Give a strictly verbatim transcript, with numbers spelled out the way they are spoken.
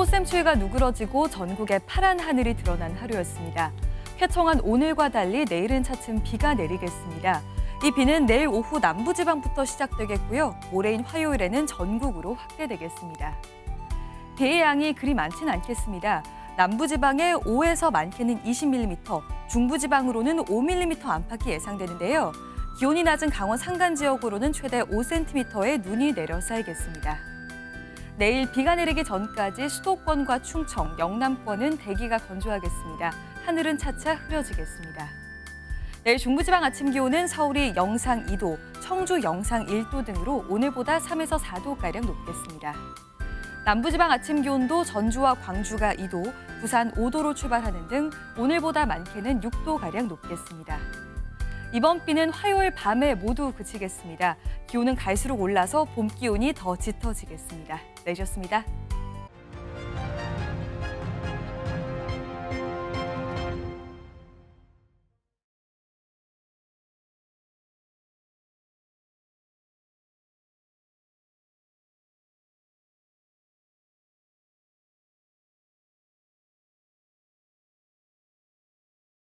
꽃샘추위가 누그러지고 전국에 파란 하늘이 드러난 하루였습니다. 쾌청한 오늘과 달리 내일은 차츰 비가 내리겠습니다. 이 비는 내일 오후 남부지방부터 시작되겠고요. 모레인 화요일에는 전국으로 확대되겠습니다. 비의 양이 그리 많지는 않겠습니다. 남부지방에 오에서 많게는 이십 밀리미터, 중부지방으로는 오 밀리미터 안팎이 예상되는데요. 기온이 낮은 강원 산간 지역으로는 최대 오 센티미터의 눈이 내려 쌓이겠습니다. 내일 비가 내리기 전까지 수도권과 충청, 영남권은 대기가 건조하겠습니다. 하늘은 차차 흐려지겠습니다. 내일 중부지방 아침 기온은 서울이 영상 이 도, 청주 영상 일 도 등으로 오늘보다 삼에서 사 도가량 높겠습니다. 남부지방 아침 기온도 전주와 광주가 이 도, 부산 오 도로 출발하는 등 오늘보다 많게는 육 도가량 높겠습니다. 이번 비는 화요일 밤에 모두 그치겠습니다. 기온은 갈수록 올라서 봄 기온이 더 짙어지겠습니다. 내셨습니다.